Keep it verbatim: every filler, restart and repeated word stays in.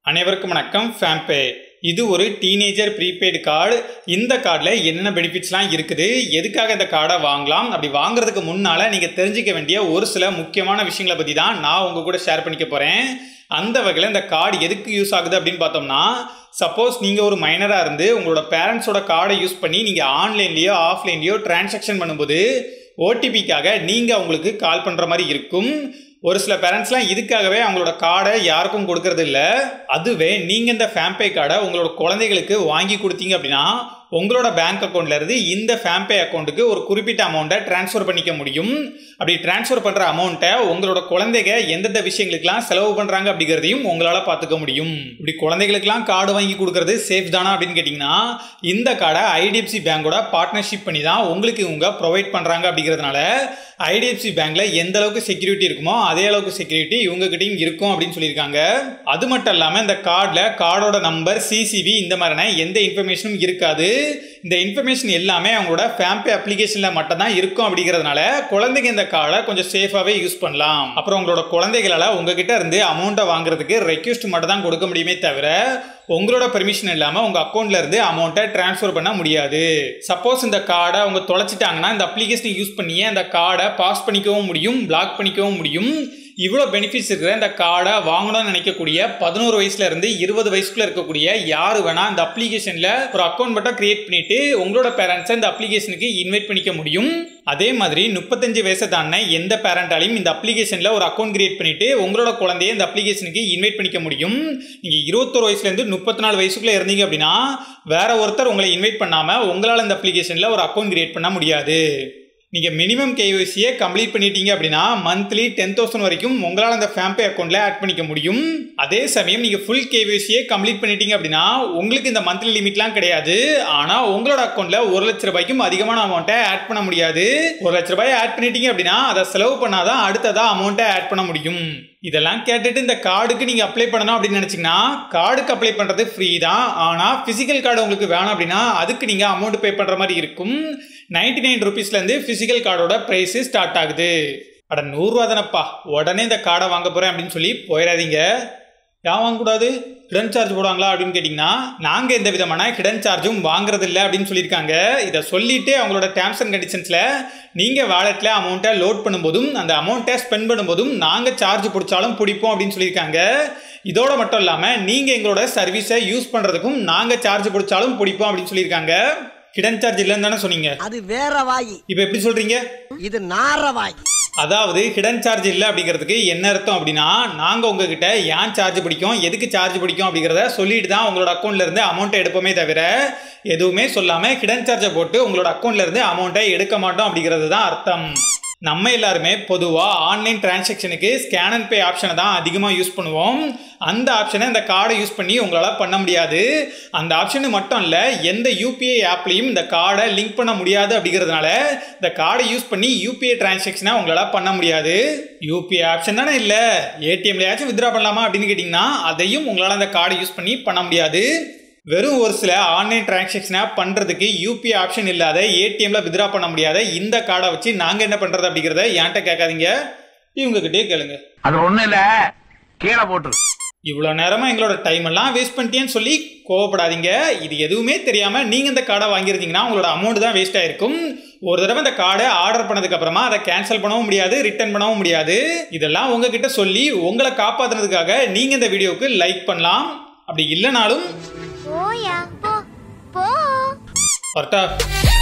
அனைவருக்கும் வணக்கம். FamPay இது ஒரு டீனேஜர் ப்ரீபெய்ட் கார்டு. இந்த கார்டில் என்னென்ன பெனிஃபிட்ஸ்லாம் இருக்குது, எதுக்காக இந்த கார்டை வாங்கலாம், அப்படி வாங்குறதுக்கு முன்னால் நீங்கள் தெரிஞ்சிக்க வேண்டிய ஒரு சில முக்கியமான விஷயங்களை பற்றி தான் நான் உங்கள் கூட ஷேர் பண்ணிக்க போகிறேன். அந்த வகையில் இந்த கார்டு எதுக்கு யூஸ் ஆகுது அப்படின்னு பார்த்தோம்னா, சப்போஸ் நீங்கள் ஒரு மைனராக இருந்து உங்களோட பேரண்ட்ஸோட கார்டை யூஸ் பண்ணி நீங்கள் ஆன்லைன்லேயோ ஆஃப்லைன்லேயோ டிரான்சாக்ஷன் பண்ணும்போது ஓடிபிக்காக நீங்கள் அவங்களுக்கு கால் பண்ணுற மாதிரி இருக்கும். ஒரு சில பேரண்ட்ஸ்லாம் இதுக்காகவே அவங்களோட கார்டை யாருக்கும் கொடுக்கறது இல்லை. அதுவே நீங்கள் இந்த FamPay கார்டை உங்களோட குழந்தைகளுக்கு வாங்கி கொடுத்தீங்க அப்படின்னா உங்களோட பேங்க் அக்கௌண்ட்லேருந்து இந்த FamPay அக்கௌண்ட்டுக்கு ஒரு குறிப்பிட்ட அமௌண்ட்டை ட்ரான்ஸ்ஃபர் பண்ணிக்க முடியும். அப்படி ட்ரான்ஸ்ஃபர் பண்ணுற அமௌண்ட்டை உங்களோட குழந்தைங்க எந்தெந்த விஷயங்களுக்கெல்லாம் செலவு பண்ணுறாங்க அப்படிங்கிறதையும் உங்களால் பார்த்துக்க முடியும். இப்படி குழந்தைகளுக்கெல்லாம் கார்டு வாங்கி கொடுக்கறது சேஃப் தானா அப்படின்னு கேட்டிங்கன்னா, இந்த கார்டை ஐடிஎஃப்சி பேங்கோட பார்ட்னர்ஷிப் பண்ணி தான் உங்களுக்கு இவங்க ப்ரொவைட் பண்ணுறாங்க. அப்படிங்கிறதுனால ஐடிஎஃப்சி பேங்க்கில் எந்த அளவுக்கு செக்யூரிட்டி இருக்குமோ அதே அளவுக்கு செக்யூரிட்டி இவங்ககிட்டையும் இருக்கும் அப்படின்னு சொல்லியிருக்காங்க. அது மட்டும் இல்லாமல் இந்த கார்டில் கார்டோட நம்பர், சிசிவி இந்த மாதிரியான எந்த இன்ஃபர்மேஷனும் இருக்காது. இந்த இன்ஃபர்மேஷன் எல்லாமே அவங்களோட FamPay அப்ளிகேஷனில் மட்டும் தான் இருக்கும். அப்படிங்கிறதுனால குழந்தைங்க இந்த கார்டை கொஞ்சம் சேஃபாகவே யூஸ் பண்ணலாம். அப்புறம் உங்களோட குழந்தைகளால் உங்ககிட்ட இருந்து அமௌண்ட்டை வாங்குறதுக்கு ரெக்வெஸ்ட் மட்டும் தான் கொடுக்க முடியுமே தவிர உங்களோட பெர்மிஷன் இல்லாமல் உங்கள் அக்கௌண்ட்ல இருந்து அமௌண்ட்டை ட்ரான்ஸ்ஃபர் பண்ண முடியாது. சப்போஸ் இந்த கார்டை அவங்க தொலைச்சிட்டாங்கன்னா இந்த அப்ளிகேஷனை யூஸ் பண்ணியே அந்த கார்டை பாஸ் பண்ணிக்கவும் முடியும், பிளாக் பண்ணிக்கவும் முடியும். இவ்வளோ பெனிஃபிட்ஸ் இருக்கிற இந்த கார்டை வாங்கணும்னு நினைக்கக்கூடிய பதினோரு வயசுல இருந்து இருபது வயசுக்குள்ள இருக்கக்கூடிய யாரு வேணா இந்த அப்ளிகேஷன்ல ஒரு அக்கௌண்ட் மட்டும் கிரியேட் பண்ணிட்டு உங்களோட பேரண்ட்ஸை இந்த அப்ளிகேஷனுக்கு இன்வைட் பண்ணிக்க முடியும். அதே மாதிரி முப்பத்தஞ்சு வயசை தாண்டின எந்த பேரண்டாலையும் இந்த அப்ளிகேஷன்ல ஒரு அக்கௌண்ட் கிரியேட் பண்ணிட்டு உங்களோட குழந்தைய இந்த அப்ளிகேஷனுக்கு இன்வைட் பண்ணிக்க முடியும். நீங்க இருபத்தொரு வயசுல இருந்து முப்பத்தி நாலு வயசுக்குள்ள இருந்தீங்க அப்படின்னா வேற ஒருத்தர் உங்களை இன்வைட் பண்ணாம உங்களால் இந்த அப்ளிகேஷன்ல ஒரு அக்கௌண்ட் கிரியேட் பண்ண முடியாது. நீங்கள் மினிமம் கேஒய்சியை கம்ப்ளீட் பண்ணிட்டீங்க அப்படின்னா மந்த்லி டென் தௌசண்ட் வரைக்கும் உங்களால் அந்த FamPay அக்கௌண்ட்டில் ஆட் பண்ணிக்க முடியும். அதே சமயம் நீங்கள் ஃபுல் கேஒய்சியை கம்ப்ளீட் பண்ணிட்டீங்க அப்படின்னா உங்களுக்கு இந்த மந்த்லி லிமிட்லாம் கிடையாது. ஆனால் உங்களோட அக்கௌண்ட்டில் ஒரு லட்ச ரூபாய்க்கும் அதிகமான அமௌண்ட்டை ஆட் பண்ண முடியாது. ஒரு லட்ச ரூபாயை ஆட் பண்ணிட்டீங்க அப்படின்னா அதை செலவு பண்ணாதான் அடுத்ததாக அமௌண்ட்டை ஆட் பண்ண முடியும். இதெல்லாம் கேட்டுட்டு இந்த கார்டுக்கு நீங்கள் அப்ளை பண்ணணும் அப்படின்னு நினச்சிங்கன்னா கார்டுக்கு அப்ளை பண்ணுறது ஃப்ரீ தான். ஆனால் ஃபிசிக்கல் கார்டு உங்களுக்கு வேணும் அப்படின்னா அதுக்கு நீங்கள் அமௌண்ட் பே பண்ணுற மாதிரி இருக்கும். நைன்டி நைன் ருபீஸ்லேருந்து ஃபிசிக்கல் கார்டோட ப்ரைஸு ஸ்டார்ட் ஆகுது. அட நூறுரூவா தானப்பா, உடனே இந்த கார்டை வாங்க போகிறேன் அப்படின்னு சொல்லி போயிடாதீங்க. ஏன் வாங்கக்கூடாது, ஹிடன் சார்ஜ் போடுவாங்களா அப்படின்னு கேட்டிங்கன்னா நாங்கள் எந்த விதமான ஹிடன் சார்ஜும் வாங்குறது இல்லை அப்படின்னு சொல்லியிருக்காங்க. இதை சொல்லிவிட்டு அவங்களோட டேர்ம்ஸ் அண்ட் கண்டிஷன்ஸில் நீங்கள் வாலெட்டில் அமௌண்ட்டை லோட் பண்ணும்போதும் அந்த அமௌண்ட்டை ஸ்பெண்ட் பண்ணும்போதும் நாங்கள் சார்ஜ் பிடிச்சாலும் பிடிப்போம் அப்படின்னு சொல்லியிருக்காங்க. இதோட மட்டும் இல்லாமல் நீங்கள் எங்களோட சர்வீஸை யூஸ் பண்ணுறதுக்கும் நாங்கள் சார்ஜ் பிடிச்சாலும் பிடிப்போம் அப்படின்னு சொல்லியிருக்காங்க. ஹிடன் சார்ஜ் இல்லைன்னு தானே சொன்னீங்க, அது வேற வாயி. இப்போ எப்படி சொல்கிறீங்க, இது நார வாயி. அதாவது ஹிடன் சார்ஜ் இல்லை அப்படிங்கிறதுக்கு என்ன அர்த்தம் அப்படின்னா நாங்கள் உங்ககிட்ட ஏன் சார்ஜ் பிடிக்கும், எதுக்கு சார்ஜ் பிடிக்கும் அப்படிங்கிறத சொல்லிட்டு தான் உங்களோட அக்கௌண்ட்ல இருந்து அமௌண்ட்டை எடுப்போமே தவிர எதுவுமே சொல்லாமல் ஹிடன் சார்ஜை போட்டு உங்களோட அக்கௌண்ட்ல இருந்து அமௌண்ட்டை எடுக்க மாட்டோம் அப்படிங்கிறது தான் அர்த்தம். நம்ம எல்லாருமே பொதுவாக ஆன்லைன் டிரான்சாக்ஷனுக்கு ஸ்கேன் அண்ட் பே ஆப்ஷனை தான் அதிகமாக யூஸ் பண்ணுவோம். அந்த ஆப்ஷனை இந்த கார்டை யூஸ் பண்ணி உங்களால் பண்ண முடியாது. அந்த ஆப்ஷனு மட்டும் இல்லை, எந்த யூபிஐ ஆப்லையும் இந்த கார்டை லிங்க் பண்ண முடியாது. அப்படிங்கிறதுனால இந்த கார்டை யூஸ் பண்ணி யூபிஐ டிரான்சாக்ஷனை உங்களால் பண்ண முடியாது. யூபிஐ ஆப்ஷன் தானே இல்லை, ஏடிஎம்லையாச்சும் வித்ட்ரா பண்ணலாமா அப்படின்னு கேட்டிங்கன்னா அதையும் உங்களால் அந்த கார்டை யூஸ் பண்ணி பண்ண முடியாது. வெறும் ஒரு சில ஆன்லைன் டிரான்சாக்ஷனை பண்ணுறதுக்கு யூபிஐ ஆப்ஷன் இல்லாத ஏடிஎம்ல வித்ட்ரா பண்ண முடியாத இந்த கார்டை வச்சு நாங்கள் என்ன பண்ணுறது அப்படிங்கிறத என்கிட்ட கேட்காதீங்க, இவங்ககிட்டே கேளுங்க. அது ஒன்றும் இல்லை, கீழே போட்டு. இவ்வளோ நேரமாக எங்களோட டைம் எல்லாம் வேஸ்ட் பண்ணிட்டேன்னு சொல்லி கோவப்படாதீங்க. இது எதுவுமே தெரியாமல் நீங்கள் இந்த கார்டை வாங்கியிருந்தீங்கன்னா உங்களோட அமௌண்ட் தான் வேஸ்ட் ஆயிருக்கும். ஒரு தடவை இந்த கார்டை ஆர்டர் பண்ணதுக்கு அப்புறமா அதை கேன்சல் பண்ணவும் முடியாது, ரிட்டர்ன் பண்ணவும் முடியாது. இதெல்லாம் உங்ககிட்ட சொல்லி உங்களை காப்பாற்றுறதுக்காக நீங்கள் இந்த வீடியோவுக்கு லைக் பண்ணலாம். அப்படி இல்லைனாலும் போயா போ போ வரட்டா.